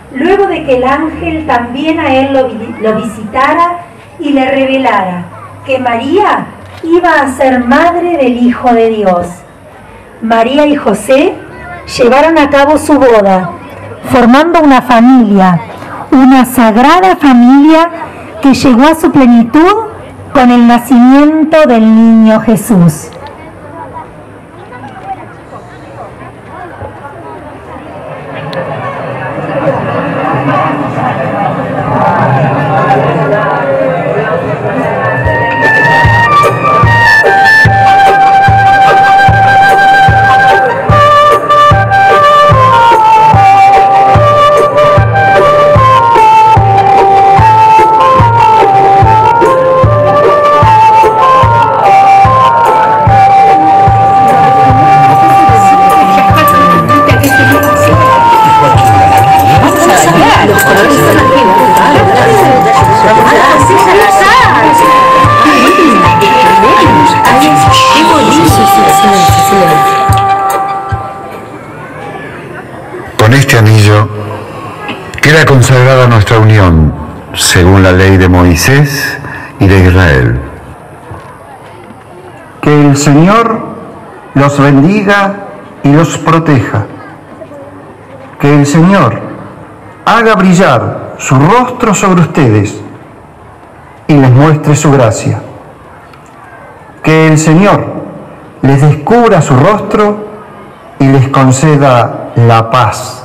luego de que el ángel también a él lo visitara y le revelara que María iba a ser madre del Hijo de Dios. María y José llevaron a cabo su boda, formando una familia, una sagrada familia que llegó a su plenitud con el nacimiento del niño Jesús. Con este anillo queda consagrada nuestra unión, según la ley de Moisés y de Israel. Que el Señor los bendiga y los proteja. Que el Señor haga brillar su rostro sobre ustedes y les muestre su gracia. Que el Señor les descubra su rostro y les conceda la paz.